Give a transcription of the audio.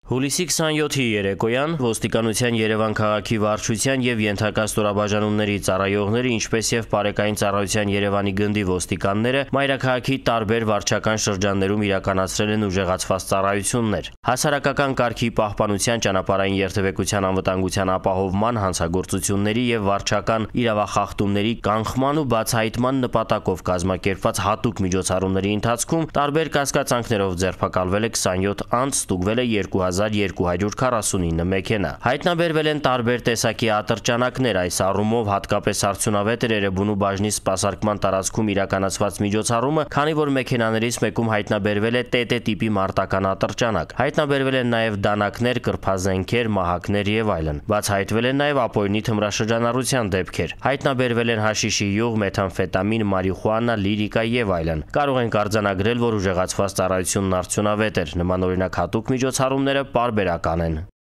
Հուլիսի 27-ի երեկոյան ոստիկանության Երևան քաղաքի վարչության և ենթակա ստորաբաժանումների ծառայողները, ինչպես և Պարեկային ծառայության Երևանի գնդի ոստիկանները մայրաքաղաքի տարբեր վարչական շրջաններում իրականացրել են ուժեղացված ծառայություններ։ Հասարակական կարգի պահպանության, ճանապարհային երթևեկության անվտանգության ապահովման, հանցագործությունների և վարչական իրավախախտումների կանխման ու բացահայտման նպատակով կազմակերպված հատուկ միջոցառումների ընթացքում տարբեր կասկածանքներով ձերբակալվել է 27 անձ, ստուգվել է 2249 մեքենա։ Հայտնաբերվել են տարբեր տեսակի ատրճանակներ, այս առումով հատկապես արդյունավետ էր Էրեբունու բաժնի սպասարկման տարածքում իրականացված միջոցառումը, քանի որ մեքենաներից մեկում հայտնաբերվել է ՏՏ տիպի մարտական ատրճանակ։ Հայտնաբերվել են նաև դանակներ, կրբազենքեր, մահակներ և այլն։ Բացահայտվել են նաև ապօրինի թմրաշրջանառության դեպքեր։ Հայտնաբերվել են հաշիշի յուղ, մեթամֆետամին, մարիխուանա, լիրիկա և այլն։ Կարող ենք արձանագրել, որ ուժեղացված ծառայությունն արդյունավետ էր։ Նմանօրինակ հատուկ միջոցառումները պարբերական են։